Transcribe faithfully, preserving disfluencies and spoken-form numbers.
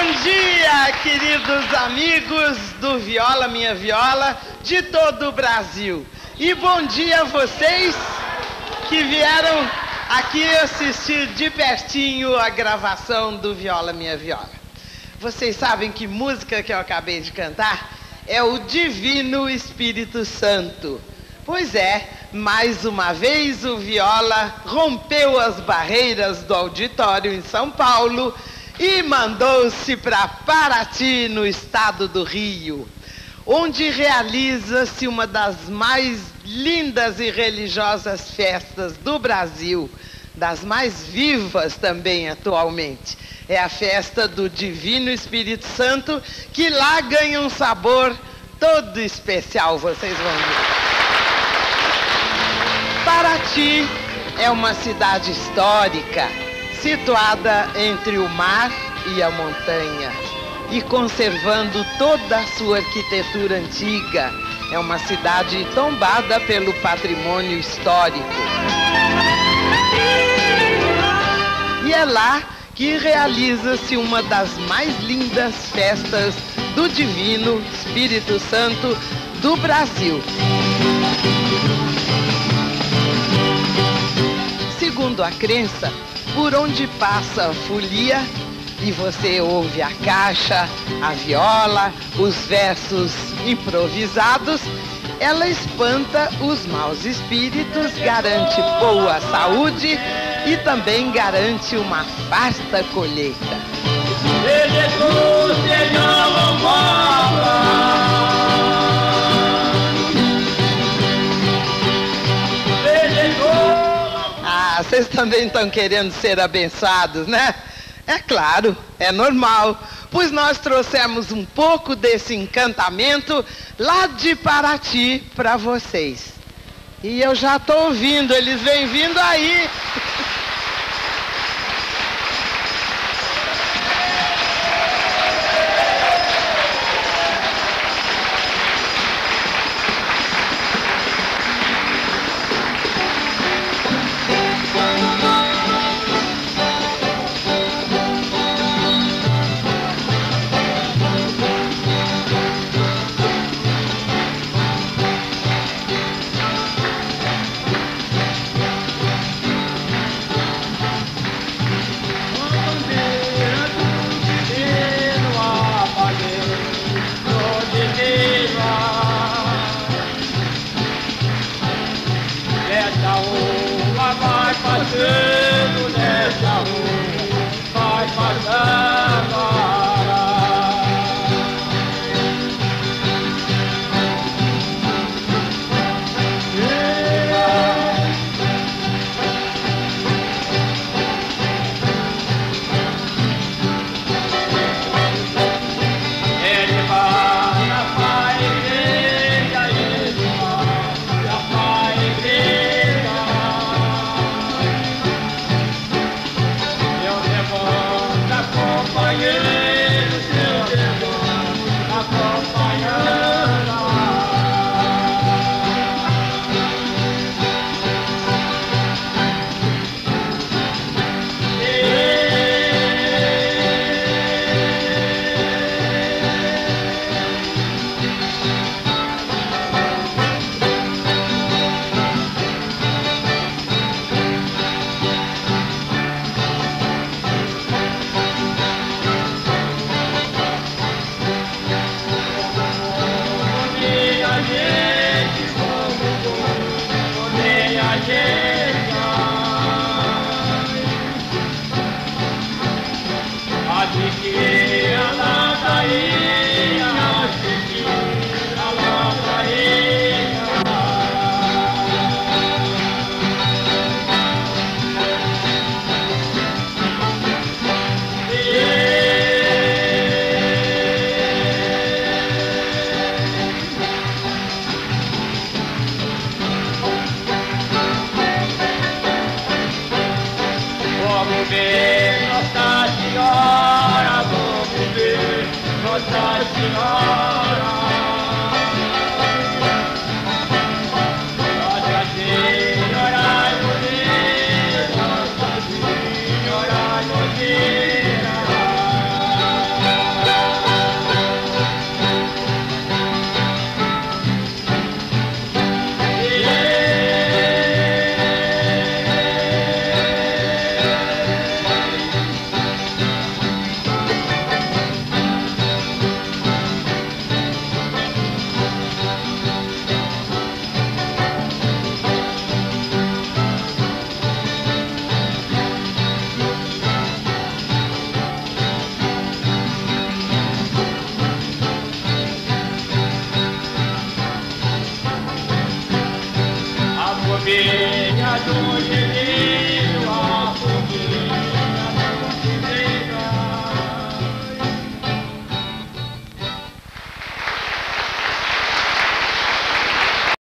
Bom dia, queridos amigos do Viola Minha Viola de todo o Brasil. E bom dia a vocês que vieram aqui assistir de pertinho a gravação do Viola Minha Viola. Vocês sabem que música que eu acabei de cantar é o Divino Espírito Santo. Pois é, mais uma vez o Viola rompeu as barreiras do auditório em São Paulo e mandou-se para Paraty, no estado do Rio, onde realiza-se uma das mais lindas e religiosas festas do Brasil, das mais vivas também atualmente. É a festa do Divino Espírito Santo, que lá ganha um sabor todo especial, vocês vão ver. Paraty é uma cidade histórica, situada entre o mar e a montanha, e conservando toda a sua arquitetura antiga. É uma cidade tombada pelo patrimônio histórico. E é lá que realiza-se uma das mais lindas festas do Divino Espírito Santo do Brasil. Segundo a crença, por onde passa a folia e você ouve a caixa, a viola, os versos improvisados, ela espanta os maus espíritos, garante boa saúde e também garante uma vasta colheita. Ah, vocês também estão querendo ser abençoados, né? É claro, é normal, pois nós trouxemos um pouco desse encantamento lá de Paraty para vocês. E eu já estou ouvindo, eles vêm vindo aí. Venha de onde